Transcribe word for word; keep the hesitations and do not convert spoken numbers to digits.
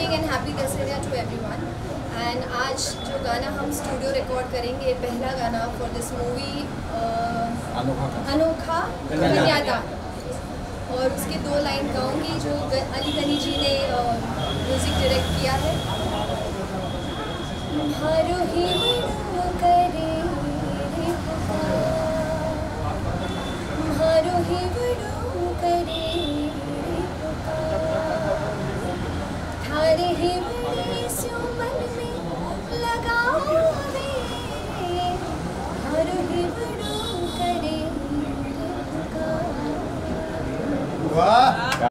Morning and happy Dussehra to everyone. And आज जो गाना हम स्टूडियो रिकॉर्ड करेंगे, पहला गाना फॉर दिस मूवी अनोखा कन्यादान, और उसके दो लाइन गाऊंगी जो अली गनी जी ने म्यूज़िक डायरेक्ट किया है। हारो ही करे